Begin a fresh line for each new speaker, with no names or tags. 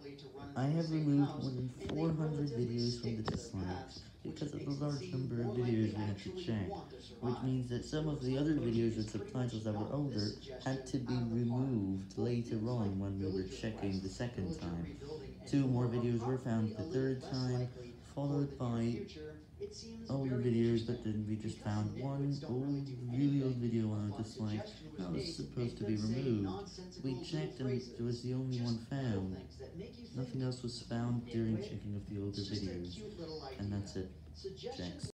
I have removed more than 400 videos from the dislikes because of the large number of videos we had to check, which means that some of the other videos with subtitles that were older had to be removed later on when we were checking the second time. Two more videos were found the third time, followed by older videos, but then we just found one really old video on our dislike that was supposed to be removed. We checked and it was the only one found. Nothing else was found during checking of the older videos, and that's it. Checks.